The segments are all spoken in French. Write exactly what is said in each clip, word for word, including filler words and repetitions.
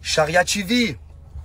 Charia T V.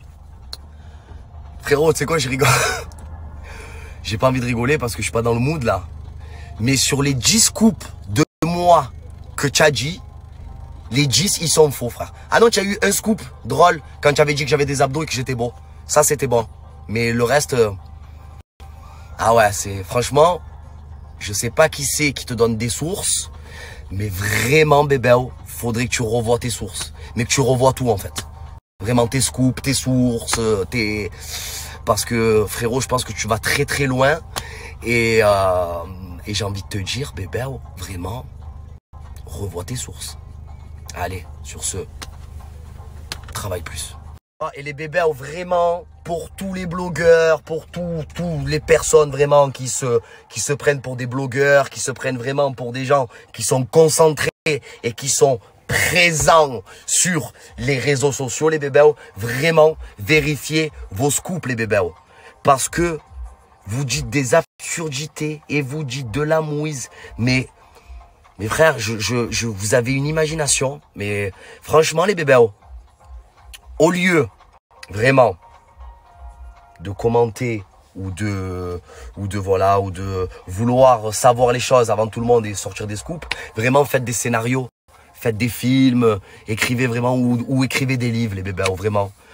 Frérot, tu sais quoi, je rigole. J'ai pas envie de rigoler parce que je suis pas dans le mood là. Mais sur les dix scoops de moi que tu as dit, les dix, ils sont faux, frère. Ah non, tu as eu un scoop drôle quand tu avais dit que j'avais des abdos et que j'étais beau. Ça, c'était bon. Mais le reste... Euh... Ah ouais, c'est... Franchement, je sais pas qui c'est qui te donne des sources. Mais vraiment, bébé, faudrait que tu revoies tes sources. Mais que tu revoies tout, en fait. Vraiment, tes scoops, tes sources, tes... Parce que, frérot, je pense que tu vas très, très loin. Et, euh... et j'ai envie de te dire, bébé, vraiment, revois tes sources. Allez, sur ce, travaille plus. Et les bébés, vraiment, pour tous les blogueurs, pour tous tous les personnes vraiment qui se, qui se prennent pour des blogueurs, qui se prennent vraiment pour des gens qui sont concentrés et qui sont présents sur les réseaux sociaux, les bébés, vraiment, vérifiez vos scoops, les bébés. Parce que vous dites des absurdités et vous dites de la mouise, mais... Mes frères, je, je, je, vous avez une imagination, mais franchement, les bébés, au lieu, vraiment, de commenter ou de, ou de, voilà, ou de vouloir savoir les choses avant tout le monde et sortir des scoops, vraiment, faites des scénarios, faites des films, écrivez vraiment, ou, ou écrivez des livres, les bébés, vraiment.